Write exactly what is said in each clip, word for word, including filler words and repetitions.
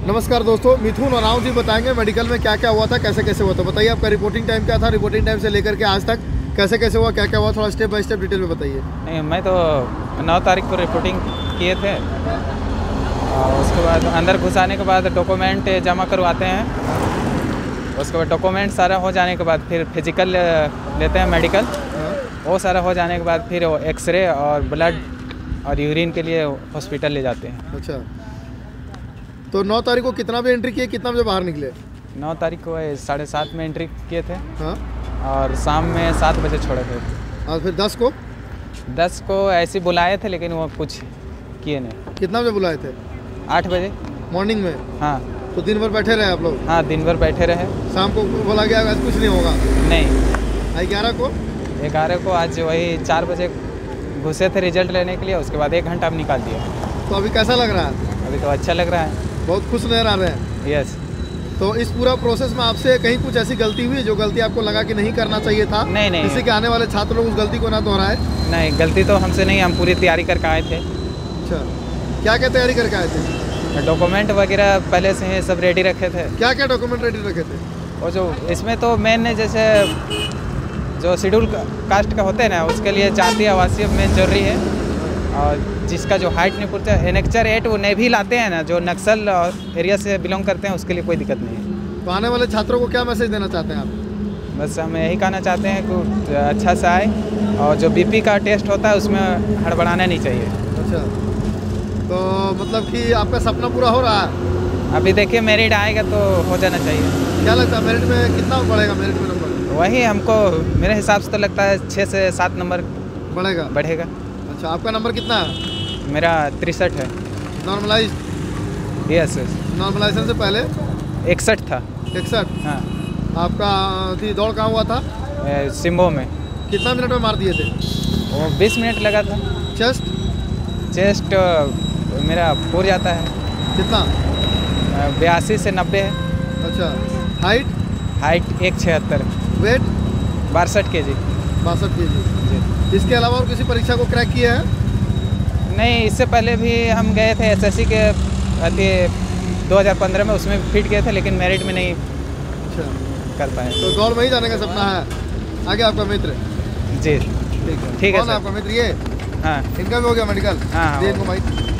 नमस्कार दोस्तों, मिथुन और राव जी बताएंगे मेडिकल में क्या क्या हुआ था, कैसे कैसे हुआ था। बताइए आपका रिपोर्टिंग टाइम क्या था, रिपोर्टिंग टाइम से लेकर के आज तक कैसे कैसे हुआ, क्या क्या हुआ, थोड़ा स्टेप बाय स्टेप डिटेल में बताइए। नहीं, मैं तो नौ तारीख को रिपोर्टिंग किए थे और उसके बाद अंदर घुसाने के बाद डॉक्यूमेंट जमा करवाते हैं। उसके बाद डॉक्यूमेंट सारा हो जाने के बाद फिर फिजिकल लेते हैं मेडिकल। वो सारा हो जाने के बाद फिर वो एक्सरे और ब्लड और यूरिन के लिए हॉस्पिटल ले जाते हैं। अच्छा, तो नौ तारीख को कितना बजे एंट्री किए, कितना बजे बाहर निकले? नौ तारीख को साढ़े सात में एंट्री किए थे। हाँ, और शाम में सात बजे छोड़े थे। और फिर दस को दस को ऐसे बुलाए थे लेकिन वो कुछ किए नहीं। कितना बजे बुलाए थे? आठ बजे मॉर्निंग में। हाँ, तो दिन भर बैठे रहे आप लोग? हाँ, दिन भर बैठे रहे। शाम को बोला गया आज कुछ नहीं होगा? नहीं। ग्यारह को ग्यारह को आज वही चार बजे घुसे थे रिजल्ट लेने के लिए। उसके बाद एक घंटा में निकाल दिया। तो अभी कैसा लग रहा है? अभी तो अच्छा लग रहा है, बहुत खुश नजर आ रहे हैं। यस। तो इस पूरा प्रोसेस में आपसे कहीं कुछ ऐसी गलती हुई जो गलती आपको लगा कि नहीं करना चाहिए था? नहीं नहीं, किसी के आने वाले छात्र लोग उस गलती को ना दोहराए? नहीं, गलती तो हमसे नहीं, हम पूरी तैयारी करके आए थे। अच्छा, क्या क्या तैयारी करके आए थे? डॉक्यूमेंट वगैरह पहले से ही सब रेडी रखे थे। क्या क्या डॉक्यूमेंट रेडी रखे थे? और जो इसमें तो मेन जैसे जो शेड्यूल कास्ट का होते हैं ना, उसके लिए जातीय आवासीय मेन जरूरी है। और जिसका जो हाइट नहीं पूछता एनेक्चर एट वो नहीं भी लाते हैं ना, जो नक्सल एरिया से बिलोंग करते हैं, उसके लिए कोई दिक्कत नहीं है। तो आने वाले छात्रों को क्या मैसेज देना चाहते हैं आप? बस हम यही कहना चाहते हैं कि अच्छा सा आए और जो बीपी का टेस्ट होता है उसमें हड़बड़ाना नहीं चाहिए। अच्छा, तो मतलब कि आपका सपना पूरा हो रहा है? अभी देखिए मेरिट आएगा तो हो जाना चाहिए। क्या लगता है मेरिट में कितना बढ़ेगा? मेरिट में नंबर वही हमको मेरे हिसाब से तो लगता है छः से सात नंबर बढ़ेगा बढ़ेगा। अच्छा, आपका नंबर कितना है? मेरा तिरसठ है। नॉर्मलाइज? यस। नॉर्मलाइजेशन से पहले इकसठ था। इकसठ? हाँ। आपका थी दौड़ कहाँ हुआ था? सिम्बो में। कितना मिनट में मार दिए थे? वो बीस मिनट लगा था। चेस्ट? चेस्ट मेरा पूर जाता है। कितना? बयासी से नब्बे है। अच्छा, हाइट? हाइट एक छिहत्तर। वेट? बासठ के जी। बासठ के जी। इसके अलावा और किसी परीक्षा को क्रैक किया है? नहीं, इससे पहले भी हम गए थे एसएससी के अति दो हज़ार पंद्रह में, उसमें फिट गए थे लेकिन मेरिट में नहीं अच्छा कर पाए। तो दौड़ में ही जाने का सपना है? आगे आपका मित्र? जी ठीक है। ठीक है कौन है आपका मित्र? ये? हाँ, इनका भी हो गया मेडिकल? हाँ, दे इनको माइक।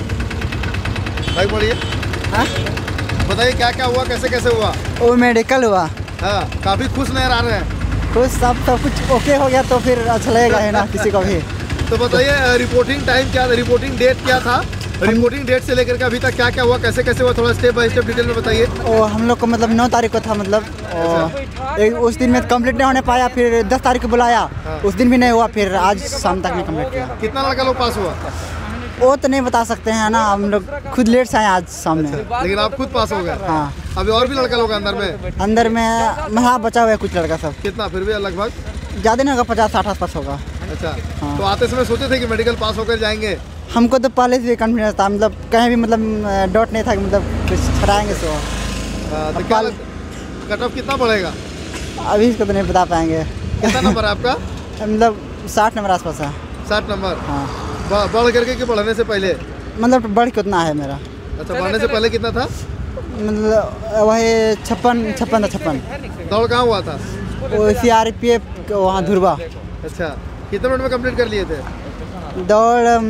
भाई बोलिए। हाँ, बताइए क्या क्या हुआ, कैसे कैसे हुआ? वो मेडिकल हुआ। हाँ, काफ़ी खुश नजर आ रहे हैं। कुछ सब सब कुछ ओके हो गया तो फिर अच्छा लगेगा है ना किसी को भी। तो बताइए रिपोर्टिंग टाइम क्या था, रिपोर्टिंग डेट क्या था, रिपोर्टिंग डेट से लेकर के अभी तक क्या क्या हुआ, कैसे कैसे हुआ, थोड़ा स्टेप बाय स्टेप डिटेल में बताइए। वो हम लोग को मतलब नौ तारीख को था, मतलब अच्छा। एक उस दिन में कंप्लीट नहीं होने पाया, फिर दस तारीख को बुलाया। हाँ। उस दिन भी नहीं हुआ, फिर आज शाम तक नहीं कंप्लीट किया। कितना लड़का लोग पास हुआ? वो तो नहीं बता सकते हैं ना, हम लोग खुद लेट से आए आज सामने। लेकिन आप खुद पास हो गए? हाँ। अभी और भी लड़का लोग अंदर में? अंदर में हाँ बचा हुआ है कुछ लड़का सब। कितना फिर भी लगभग? ज़्यादा नहीं होगा, पचास साठ आस पास होगा। अच्छा। हाँ। तो आते समय सोचे थे कि मेडिकल पास होकर जाएंगे? हमको तो पहले से कॉन्फिडेंस था, मतलब कहीं भी मतलब डाउट नहीं था कि मतलब कुछ छड़ाएंगे सो। तो क्या कट ऑफ कितना बढ़ेगा? अभी इसको तो नहीं बता पाएंगे। कितना नंबर है आपका? मतलब साठ नंबर आसपास है। साठ नंबर? हाँ। बढ़ करके कि बढ़ने से पहले? मतलब बढ़ कितना है मेरा? अच्छा, बढ़ने से पहले कितना था? मतलब वही छप्पन छप्पन था छप्पन। दौड़ कहाँ हुआ था? वो सी आर पी एफ वहाँ धुरवा। अच्छा, कितने मिनट में कंप्लीट कर लिए थे? दौड़ अम,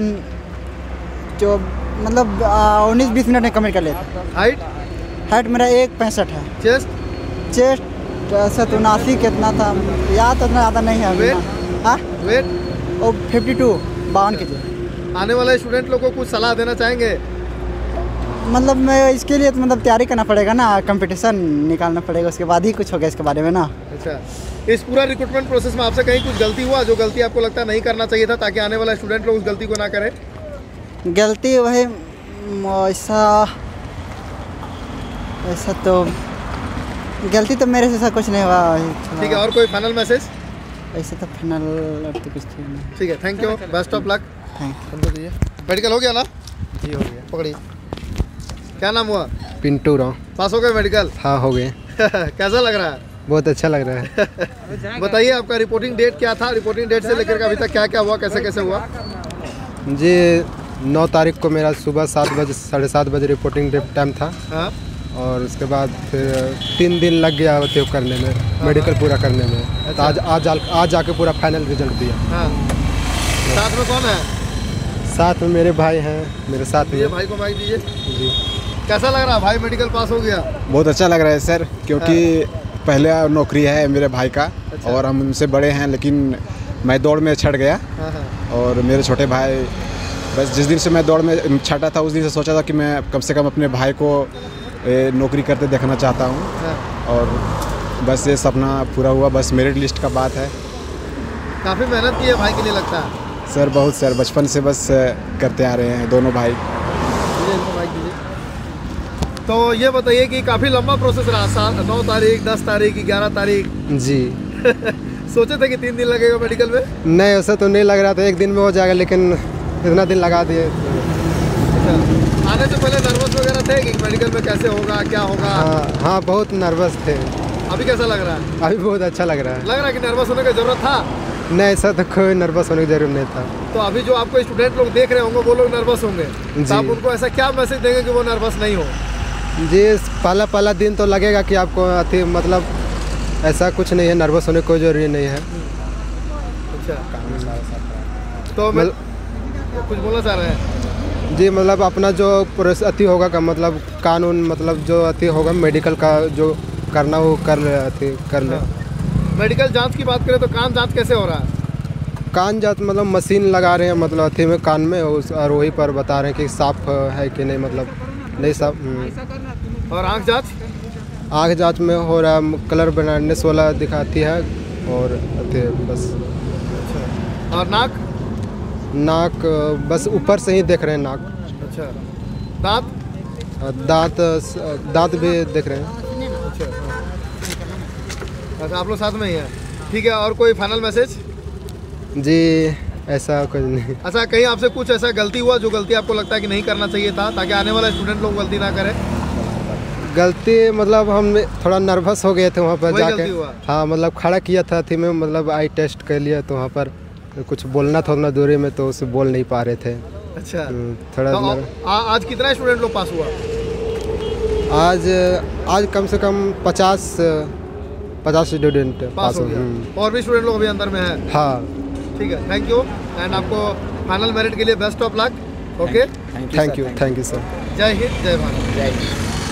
जो मतलब उन्नीस बीस मिनट में कंप्लीट कर लिए थे। हाइट? हाइट मेरा एक पैंसठ है। चेस्ट? चेस्ट सत उनासी कितना था याद तो इतना ज़्यादा नहीं है। वेट? हाँ, वेट? वो फिफ्टी टू बावन के जी। आने वाले स्टूडेंट लोगों को कुछ सलाह देना चाहेंगे? मतलब मैं इसके लिए तो मतलब तैयारी करना पड़ेगा ना, कंपटीशन निकालना पड़ेगा, उसके बाद ही कुछ होगा इसके बारे में ना। अच्छा, इस पूरा रिक्रूटमेंट प्रोसेस में आपसे कहीं कुछ गलती हुआ जो गलती आपको लगता है नहीं करना चाहिए था, ताकि आने वाला स्टूडेंट लोग उस गलती को ना करें? गलती वही ऐसा ऐसा तो गलती तो मेरे से ऐसा कुछ नहीं हुआ। ठीक है, और कोई फाइनल मैसेज? ऐसा तो फाइनल तो कुछ नहीं। ठीक है, thank you, best of luck. Thank you. Medical हो गया ना? जी हो गया। पकड़िए। क्या नाम हुआ? पिंटू राव। पास हो गए मेडिकल? हाँ हो गए। कैसा लग रहा है? बहुत अच्छा लग रहा है। बताइए आपका रिपोर्टिंग डेट क्या था, रिपोर्टिंग डेट से लेकर के अभी तक क्या क्या हुआ, कैसे कैसे हुआ? जी नौ तारीख को मेरा सुबह सात बजे साढ़े सात बजे रिपोर्टिंग टाइम था। हाँ। और उसके बाद फिर तीन दिन लग गया वो करने में, मेडिकल पूरा करने में। तो अच्छा। आज आज आज जाके पूरा फाइनल रिजल्ट दिया। हाँ। साथ में कौन है? साथ में मेरे भाई हैं, मेरे साथ ये में। भाई को माइक दीजिए। जी कैसा लग रहा है भाई, मेडिकल पास हो गया? बहुत अच्छा लग रहा है सर, क्योंकि पहले नौकरी है मेरे भाई का। अच्छा। और हम उनसे बड़े हैं, लेकिन मैं दौड़ में छट गया। हाँ हाँ। और मेरे छोटे भाई, बस जिस दिन से मैं दौड़ में छटा था उस दिन से सोचा था कि मैं कम से कम अपने भाई को ए, नौकरी करते देखना चाहता हूँ। हाँ। और बस ये सपना पूरा हुआ, बस मेरिट लिस्ट का बात है। काफ़ी मेहनत की है भाई के लिए लगता है। सर बहुत सर, बचपन से बस करते आ रहे हैं दोनों भाई। दीजिए इनको माइक दीजिए। तो ये बताइए कि काफ़ी लंबा प्रोसेस रहा, साल नौ तारीख, दस तारीख, ग्यारह तारीख। जी सोचे थे कि तीन दिन लगेगा मेडिकल में? नहीं, ऐसा तो नहीं लग रहा था एक दिन में हो जाएगा, लेकिन इतना दिन लगा दिए। अच्छा, आने से पहले नर्वस वगैरह थे कि मेडिकल में कैसे होगा, क्या होगा? हाँ हाँ, बहुत नर्वस थे। अभी कैसा लग रहा है? अभी बहुत अच्छा लग रहा है। लग रहा है कि नर्वस होने की ज़रूरत था? नहीं, ऐसा तो कोई नर्वस होने की जरूरत नहीं था। तो अभी जो आपको स्टूडेंट लोग देख रहे होंगे वो लोग नर्वस होंगे, जी। तो आप उनको ऐसा क्या मैसेज देंगे कि वो नर्वस नहीं हो? जी, पहला पहला दिन तो लगेगा कि आपको अति मतलब ऐसा कुछ नहीं है, नर्वस होने की कोई ज़रूरी नहीं है। अच्छा, तो मैं कुछ बोलना चाह रहे हैं? जी, मतलब अपना जो प्रोसेस अति होगा का मतलब कानून, मतलब जो अति होगा मेडिकल का जो करना वो कर ले, अति कर ले। मेडिकल जांच की बात करें तो कान जांच कैसे हो रहा है? कान जांच मतलब मशीन लगा रहे हैं, मतलब अति में कान में, उस और वही पर बता रहे हैं कि साफ है कि नहीं, मतलब नहीं साफ। और आंख जांच? आँख जांच में हो रहा है, कलर ब्राइटनेस वाला दिखाती है और अति बस। और नाक? नाक बस ऊपर से ही देख रहे हैं नाक। अच्छा, दांत? दांत दांत भी देख रहे हैं। अच्छा, अच्छा, आप लोग साथ में ही हैं, ठीक है। और कोई फाइनल मैसेज? जी, ऐसा कुछ नहीं। अच्छा, कहीं आपसे कुछ ऐसा गलती हुआ जो गलती आपको लगता है कि नहीं करना चाहिए था, ताकि आने वाला स्टूडेंट लोग गलती ना करे? गलती मतलब हम थोड़ा नर्वस हो गए थे वहाँ पर वही जाके। गलती हुआ? हाँ, मतलब खड़ा किया था थी में, मतलब आई टेस्ट कर लिया तो वहाँ पर कुछ बोलना था उतना दूरी में, तो उसे बोल नहीं पा रहे थे। अच्छा, हम्म, थोड़ा तो नर- आ, आज कितना स्टूडेंट लोग पास हुआ? आज आज कम से कम पचास पचास स्टूडेंट पास हो गया। हम्म, और भी स्टूडेंट लोग अभी अंदर में है? हाँ। ठीक है, थैंक यू। एंड आपको फाइनल मेरिट के लिए best of luck. Okay, thank you, thank you sir. जय हिंद, जय भारत। जय